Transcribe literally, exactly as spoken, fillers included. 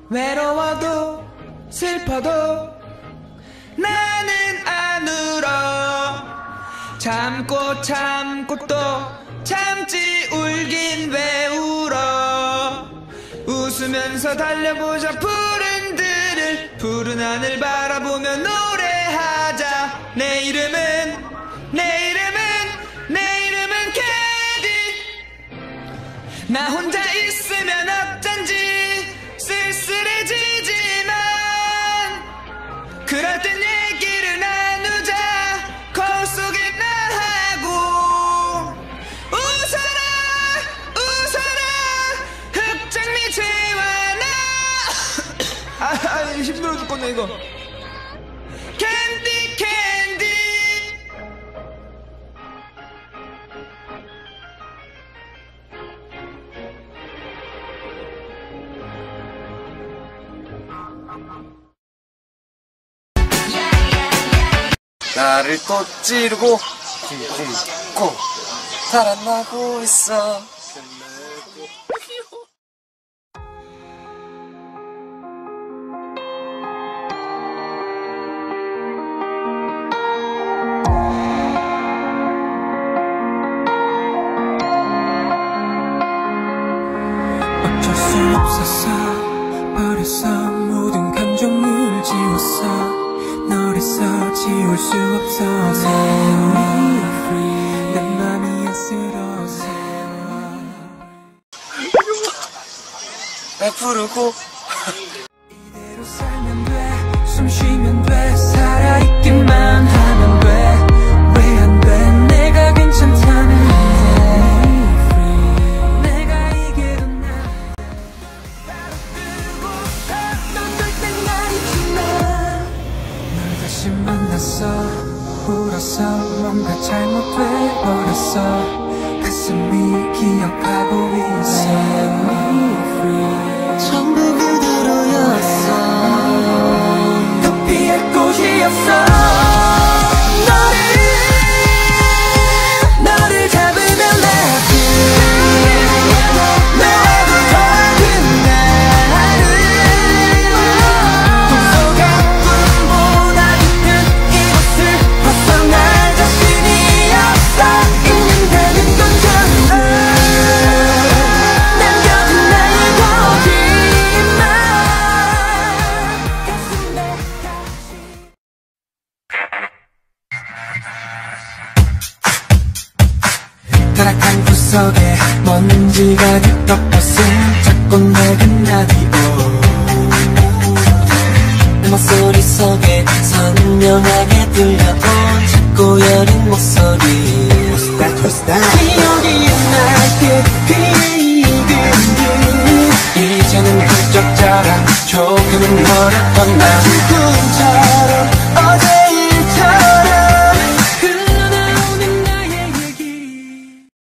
외로워도 슬퍼도 나는 안 울어. 참고 참고 또 참지 울긴 왜 울어. 웃으면서 달려보자 푸른 들을, 푸른 하늘 바라보며 노래하자. 내 이름은 내 이름은 내 이름은 캐디. 나 혼자 있으면 어쩐지 쓸쓸해지지만 그럴 땐 얘기를 나누자. 거울 속에 나하고 웃어라 웃어라 흑장미 재환아. 아, 아 힘들어 죽겠네 이거. 캔디 캔디. 나를 또 찌르고 쿵쿵쿵 달아나고 있어. 어쩔 수 없었어. 버렸어. 모든 감정을 지웠어. 너랬어. 지울 수 없어. 내 맘이 안쓰러워. 배 부르고 이대로 살면 돼. 숨 쉬면 돼. 살아있기만 하면 돼. 왜 안 돼. 내가 괜찮다는데. 내가 이겨도 난 뜨고 떠들 땐 아니지만 널 다시 만났어. 울었어. 뭔가 잘못돼 버렸어. 가슴이 기억하고 있어. 전부 그대로였어. 더 피할 곳이 없어. 너를 너를 잡으면 나도 너라도 더큰 나를 꿈속 아픔보다 깊은 이곳을 벗어날 자신이 없어. 있는다는 건 전부 남겨둔 나의 거짓말. 가슴에 다시 타락한 구석에 먼지가 깃덮었음 작고 낡은 라디오. 목소리 속에 선명하게 들려온 작고 여린 목소리. 기억이 날개 피해 이제는 훌쩍 자라 조금은 멀었던 나. 지금처럼